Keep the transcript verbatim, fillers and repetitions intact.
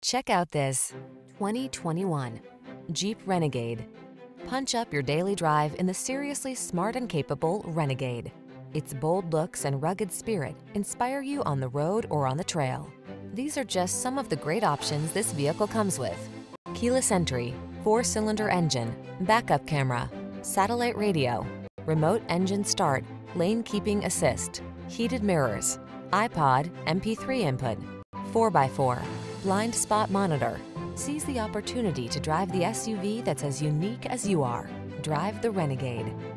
Check out this twenty twenty-one Jeep Renegade. Punch up your daily drive in the seriously smart and capable Renegade. Its bold looks and rugged spirit inspire you on the road or on the trail. These are just some of the great options this vehicle comes with: keyless entry, four-cylinder engine, backup camera, satellite radio, remote engine start, lane keeping assist, heated mirrors, iPod M P three input, four by four, blind spot monitor. Seize the opportunity to drive the S U V that's as unique as you are. Drive the Renegade.